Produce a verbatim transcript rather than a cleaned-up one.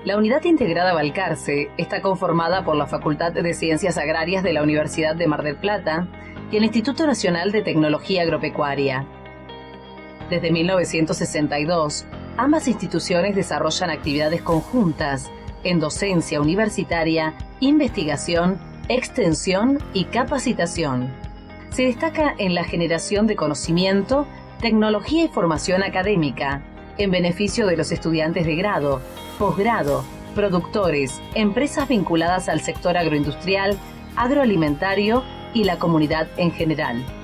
La Unidad Integrada Balcarce está conformada por la Facultad de Ciencias Agrarias de la Universidad de Mar del Plata y el Instituto Nacional de Tecnología Agropecuaria. Desde mil novecientos sesenta y dos, ambas instituciones desarrollan actividades conjuntas en docencia universitaria, investigación, extensión y capacitación. Se destaca en la generación de conocimiento, tecnología y formación académica, en beneficio de los estudiantes de grado, posgrado, productores, empresas vinculadas al sector agroindustrial, agroalimentario y la comunidad en general.